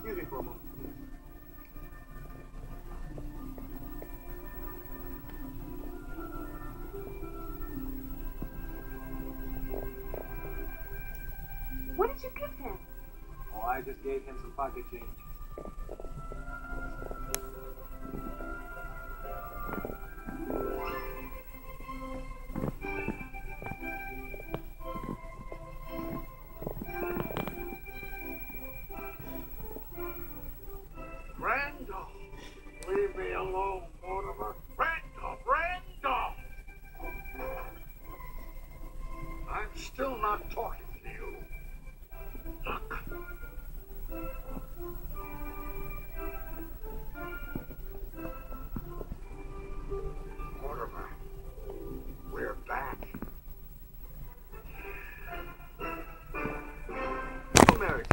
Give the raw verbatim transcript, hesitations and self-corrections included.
Excuse me for a moment. What did you give him? Oh, I just gave him some pocket change. Randolph, leave me alone, Mortimer. Randolph, Randolph! I'm still not talking.